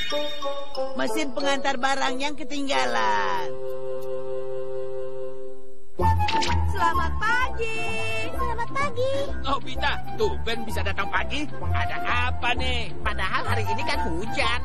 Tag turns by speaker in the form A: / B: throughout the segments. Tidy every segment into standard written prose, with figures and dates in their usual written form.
A: Mesin pengantar barang yang ketinggalan.
B: Selamat pagi.
C: Selamat pagi.
D: Oh, Bita, tumben bisa datang pagi. Ada apa nih?
E: Padahal hari ini kan hujan.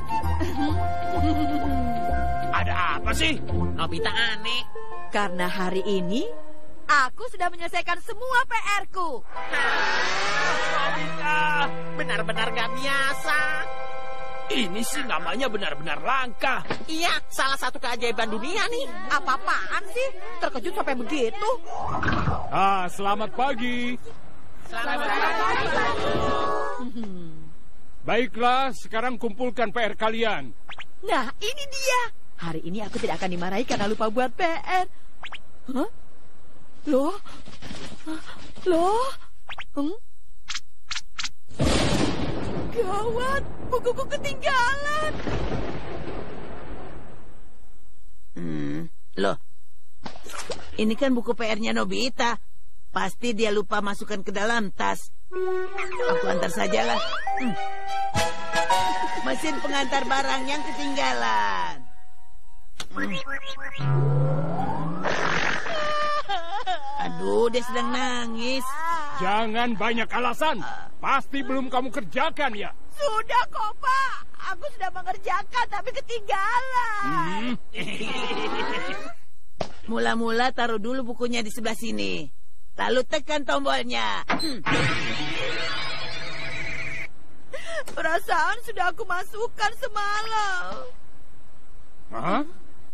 D: Ada apa sih?
E: Nobita aneh.
B: Karena hari ini aku sudah menyelesaikan semua PR-ku.
D: Nobita,
E: Benar-benar gak biasa.
D: ini sih namanya benar-benar langka.
E: Iya, salah satu keajaiban dunia nih.
B: Apa-apaan sih? Terkejut sampai begitu.
F: Selamat pagi.
E: Selamat pagi.
F: Baiklah, sekarang kumpulkan PR kalian.
B: Nah, ini dia. Hari ini aku tidak akan dimarahi karena lupa buat PR. Hah? Loh? Loh? Gawat, bukuku ketinggalan.
A: Loh, ini kan buku PR-nya Nobita. Pasti dia lupa masukkan ke dalam tas. Aku antar sajalah. Mesin pengantar barang yang ketinggalan. Aduh, dia sedang nangis.
F: Jangan banyak alasan. Pasti belum kamu kerjakan ya.
B: Sudah kok, Pak. Aku sudah mengerjakan tapi ketinggalan.
A: Mula-mula taruh dulu bukunya di sebelah sini. Lalu tekan tombolnya.
B: Perasaan sudah aku masukkan semalam.
F: Hah?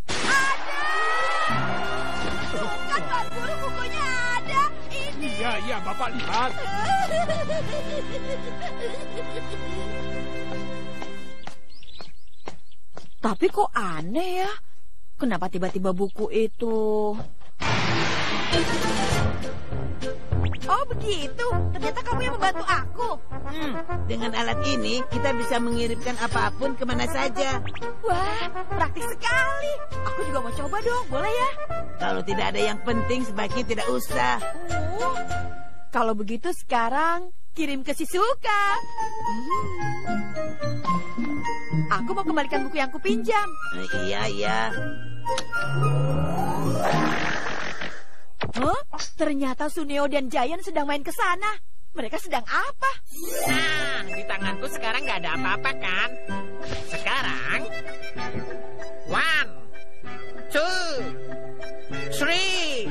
B: Kan Pak Guru, bukunya ada. Ini.
F: Iya, Bapak lihat.
B: Tapi kok aneh ya? Kenapa tiba-tiba buku itu? Oh begitu, ternyata kamu yang membantu aku.
A: Dengan alat ini, kita bisa mengirimkan apapun kemana saja.
B: Wah, praktis sekali. Aku juga mau coba dong, boleh ya?
A: Kalau tidak ada yang penting, sebaiknya tidak usah.
B: Kalau begitu sekarang kirim ke Shizuka. Aku mau kembalikan buku yang kupinjam.
A: Iya.
B: Huh? Ternyata Suneo dan Giant sedang main ke sana. Mereka sedang apa?
E: Nah, di tanganku sekarang gak ada apa-apa kan? Sekarang 1, 2, 3.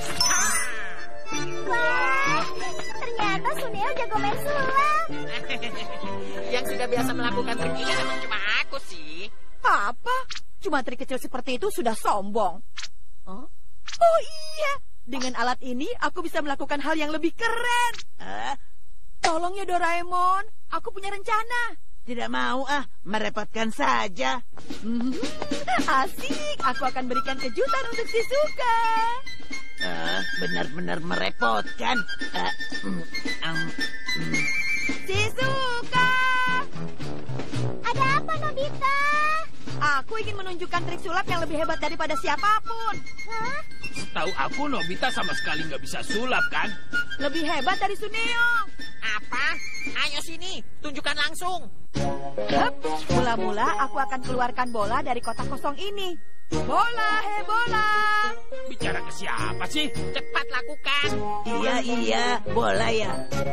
C: Wah, ternyata Suneo jago main sulap.
E: Yang sudah biasa melakukan trik ini memang cuma aku sih.
B: Apa? Cuma trik kecil seperti itu sudah sombong. Oh iya, dengan alat ini aku bisa melakukan hal yang lebih keren. Tolong ya Doraemon, aku punya rencana.
A: Tidak mau merepotkan saja.
B: Asik, aku akan berikan kejutan untuk Shizuka.
A: Benar-benar merepotkan.
B: Shizuka!
C: Ada apa, Nobita?
B: Aku ingin menunjukkan trik sulap yang lebih hebat daripada siapapun.
C: Hah?
D: Tahu aku Nobita sama sekali nggak bisa sulap kan?
B: Lebih hebat dari Suneo.
E: Apa? Ayo sini, tunjukkan langsung.
B: Mula-mula aku akan keluarkan bola dari kotak kosong ini. Bola, hei bola.
D: Bicara ke siapa sih?
E: Cepat lakukan.
A: Iya, bola ya.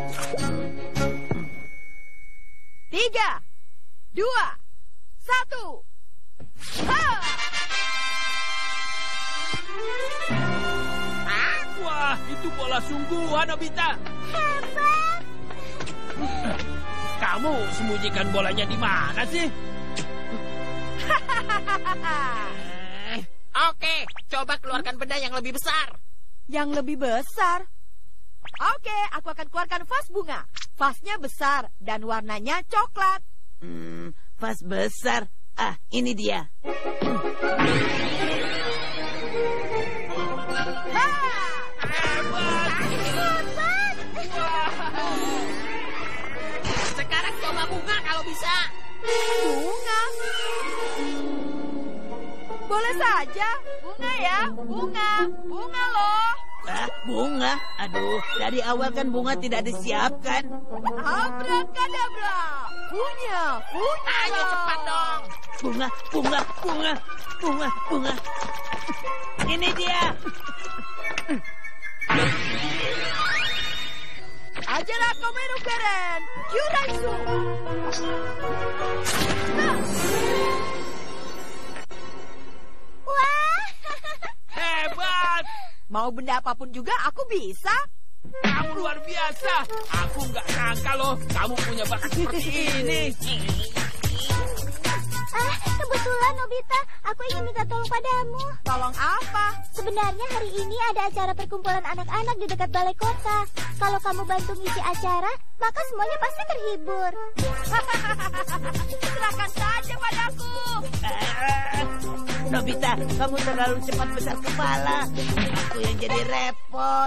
B: 3, 2, 1.
D: Wah, itu bola sungguhan, Nobita.
C: Hebat.
D: Kamu sembunyikan bolanya di mana sih?
E: Oke, coba keluarkan benda yang lebih besar.
B: Yang lebih besar? Oke, aku akan keluarkan vas bunga. Vasnya besar dan warnanya coklat.
A: Vas besar. Ini dia.
E: Sekarang coba bunga kalau bisa.
B: Bunga? Boleh saja. Bunga ya, bunga. Bunga loh.
A: Bunga? Aduh, dari awal kan bunga tidak disiapkan.
B: Abrakadabra. Punya.
E: Ayo cepat dong.
A: Bunga. Ini dia.
B: Ajara Komeru Keren. Kyuraitsu.
C: Wah,
D: Hebat!
B: Mau benda apapun juga aku bisa.
D: Kamu luar biasa. Aku nggak nyangka loh, kamu punya bakat seperti ini.
C: kebetulan Nobita, aku ingin minta tolong padamu.
B: Tolong apa?
C: Sebenarnya hari ini ada acara perkumpulan anak-anak di dekat balai kota. Kalau kamu bantu ngisi acara, maka semuanya pasti terhibur.
B: Serahkan saja padaku.
A: Nobita, kamu terlalu cepat besar kepala. Aku yang jadi repot.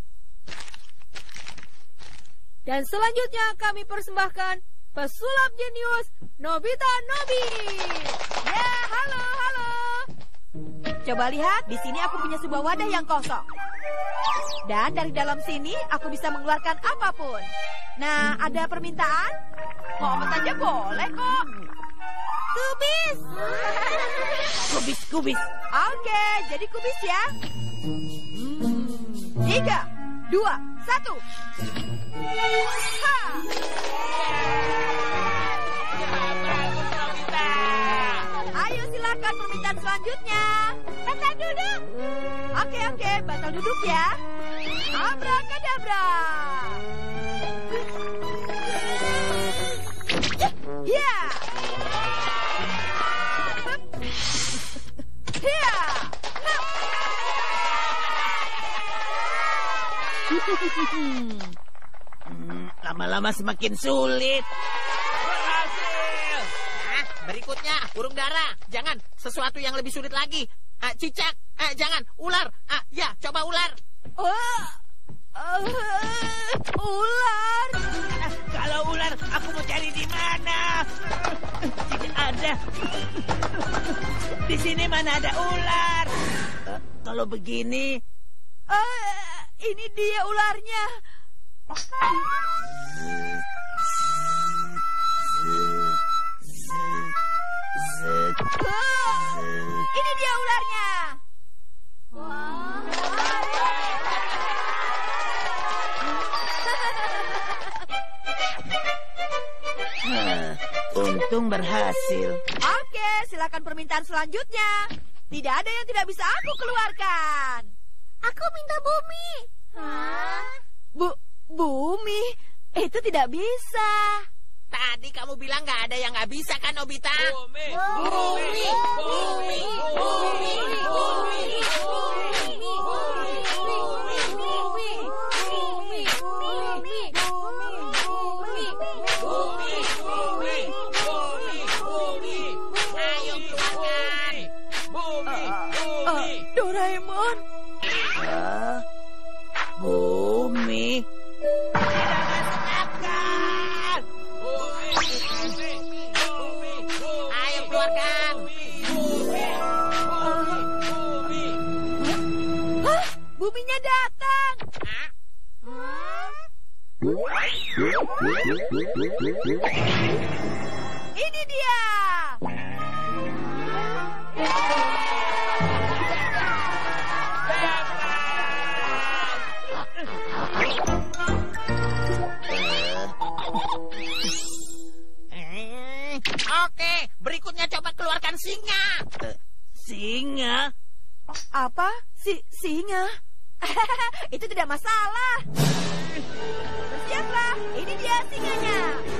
B: Dan selanjutnya kami persembahkan pesulap jenius Nobita Nobi. Ya, halo. Coba lihat, di sini aku punya sebuah wadah yang kosong. Dan dari dalam sini aku bisa mengeluarkan apapun. Nah, ada permintaan? Mau saja boleh kok. Kubis.
A: Kubis.
B: Oke, jadi kubis ya. 3, 2, 1. Ha! Ayo silakan permintaan selanjutnya. Bantal duduk. Oke, bantal duduk ya. Abrakadabra. Ya. Ya.
A: Lama-lama semakin sulit.
D: Berhasil!
E: Nah, berikutnya burung dara. Jangan, sesuatu yang lebih sulit lagi. Cicak. Jangan, ular. Ya, coba ular.
B: Ular.
A: Kalau ular, aku mau cari di mana? Tidak ada. Di sini mana ada ular? Kalau begini,
B: Ini dia ularnya. Ini dia ularnya.
A: untung berhasil.
B: Oke, silakan permintaan selanjutnya. Tidak ada yang tidak bisa aku keluarkan.
C: Aku minta bumi. Hah?
B: Bumi? Itu tidak bisa.
E: Tadi kamu bilang nggak ada yang nggak bisa kan, Nobita?
D: Bumi.
E: Ayo keluarkan.
B: Doraemon.
A: Bumi.
E: Ayo keluarkan.
B: Hah? Buminya datang. Ini dia.
E: Oke, berikutnya coba keluarkan singa.
A: Singa?
B: Apa? Singa? Itu tidak masalah. Bersiaplah, ini dia singanya.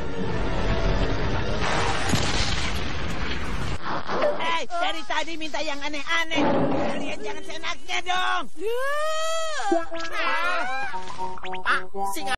A: Dari tadi minta yang aneh-aneh. Kalian jangan seenaknya dong.
E: Singa